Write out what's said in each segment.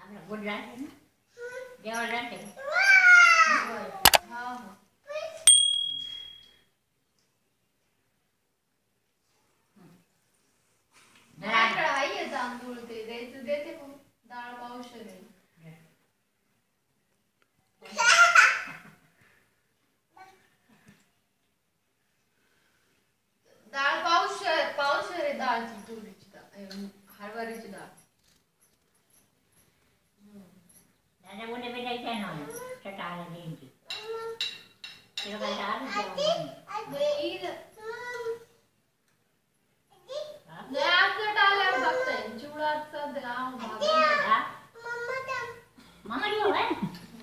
आपला गुड राहते ना देवाला राहते का? हा हा माझ्याकडे आहे तांदूळ ते द्यायचं देते मग डाळ पावशेर आहे. डाळ पावशेर आहे डाळची तुरीची डाळ हरभऱ्याची डाळ. दादा बोले भेटायचं आहे ना चटाळा द्यायची तिला काय आलं जेवण नाही आजचं टाळल्यावर बघताय चिवडाचा मामा येऊ आहे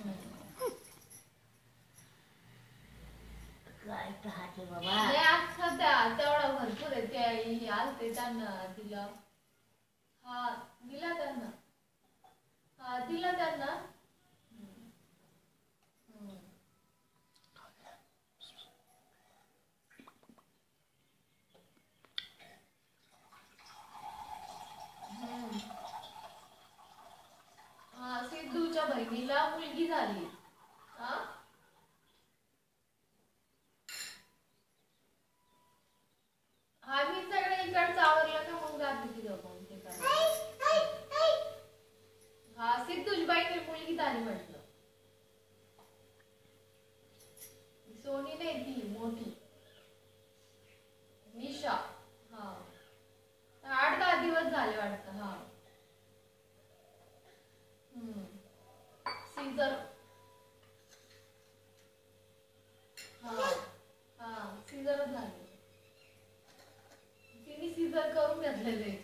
काय पाहते बाबा नाही आज सध्या तेवढा भरपूर आहे ते आलते त्यांना दिला हा दिला त्यांना हा दिला त्यांना सिद्धूच्या बहिणीला मुलगी झाली. हा मी सगळं इकडचं आवरलं का मग जाते तिथं मग ते हा सिद्धूची बहिणी मुलगी झाली म्हटलं. सोनी नाही ती मोठी निशा. हा 8-10 दिवस झाले वाटतं. हा सीझर हा सीझरच झाले. तिने सीझर करून घेतलेले